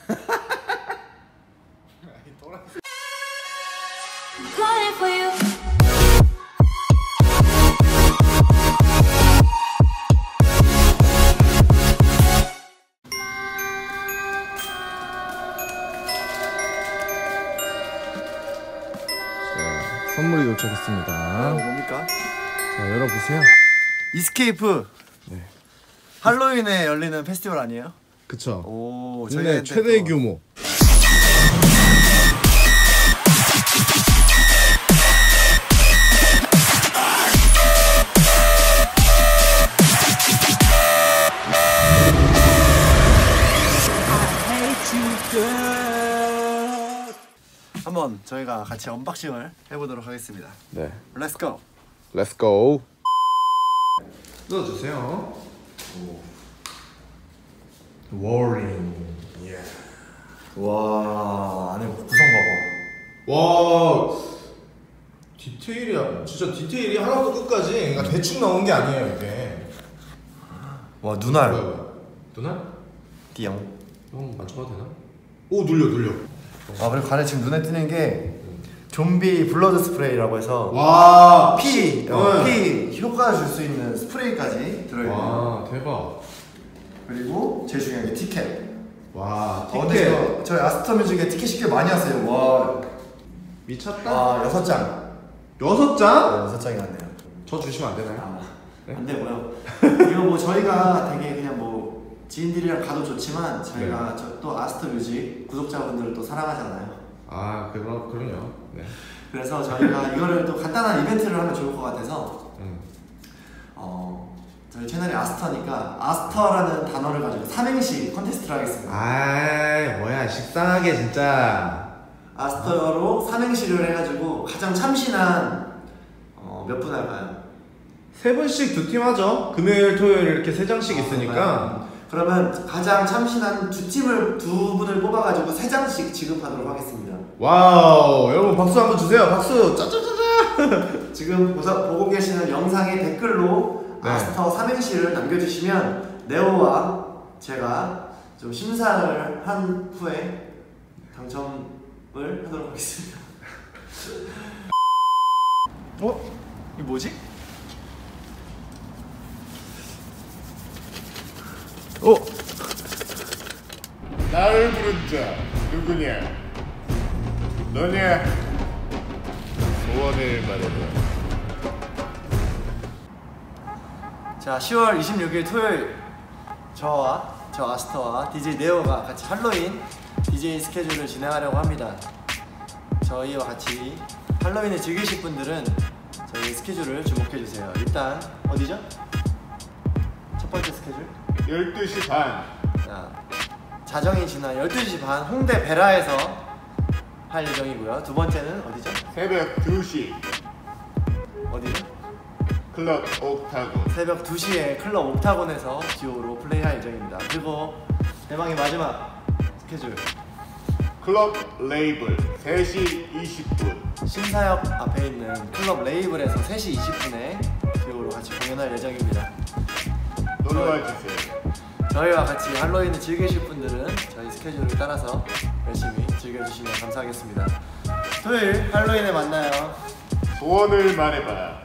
선물이 도착했습니다. 뭡니까? 자, 열어보세요. 이스케이프. 네. 할로윈에 열리는 페스티벌 아니에요? 그쵸. 오, 국내 최대 규모. 한번 저희가 같이 언박싱을 해보도록 하겠습니다. 네. Let's go. Let's go. 넣어주세요. 워링. 예. 와, 안에 구성 봐봐. 와, 디테일이야. 진짜 디테일이 하나부터 끝까지. 그러니까 대충 나온 게 아니에요 이게. 와, 눈알. 눈알? 띠용. 형 만져봐도 되나? 오, 눌려. 아, 그리고 간에 지금 눈에 띄는 게 좀비 블러드 스프레이라고 해서 와, 피 효과 줄 수 있는 스프레이까지 들어있네요. 와, 대박. 그리고 제일 중요한 게 티켓. 와, 근데 저희 아스터 뮤직에 티켓이 꽤 많이 왔어요. 와, 미쳤다. 와, 6장. 6장? 네, 6장이 왔네요. 저 주시면 안 되나요? 네? 안 되고요. 이거 뭐 저희가 되게 그냥 뭐 지인들이랑 가도 좋지만 저희가 또 아스터 뮤직 구독자분들을 또 사랑하잖아요. 아, 그럼요. 네. 그래서 저희가 이거를 또 간단한 이벤트를 하면 좋을 것 같아서 저희 채널이 아스터니까 아스터라는 단어를 가지고 삼행시 컨테스트를 하겠습니다. 아, 뭐야, 식상하게 진짜. 아스터로 삼행시를 해가지고 가장 참신한 몇 분 할까요? 3분씩 2팀 하죠. 금요일, 토요일 이렇게 3장씩 있으니까. 그러면 가장 참신한 두 분을 뽑아가지고 3장씩 지급하도록 하겠습니다. 와우, 여러분 박수 한번 주세요. 박수. 짜자자자. 지금 보고 계시는 영상의 댓글로 아스터 삼행시를 남겨주시면 네오와 제가 좀 심사를 한 후에 당첨을 하도록 하겠습니다. 이게 뭐지? 나를 부른 자 누구냐? 너냐? 소원을 말해봐. 자, 10월 26일 토요일 저 아스터와 DJ 네오가 같이 할로윈 DJ 스케줄을 진행하려고 합니다. 저희와 같이 할로윈을 즐기실 분들은 저희 스케줄을 주목해주세요. 일단 어디죠? 첫 번째 스케줄 12시 반. 자, 자정이 지난 12시 반 홍대 베라에서 할 예정이고요. 두 번째는 어디죠? 새벽 2시 어디죠? 클럽 옥타곤. 새벽 2시에 클럽 옥타곤에서 듀오로 플레이할 예정입니다. 그리고 대망의 마지막 스케줄 클럽 레이블 3시 20분. 신사역 앞에 있는 클럽 레이블에서 3시 20분에 듀오로 같이 공연할 예정입니다. 놀러와주세요. 저희와 같이 할로윈을 즐기실 분들은 저희 스케줄을 따라서 열심히 즐겨주시면 감사하겠습니다. 토요일 할로윈에 만나요. 소원을 말해봐.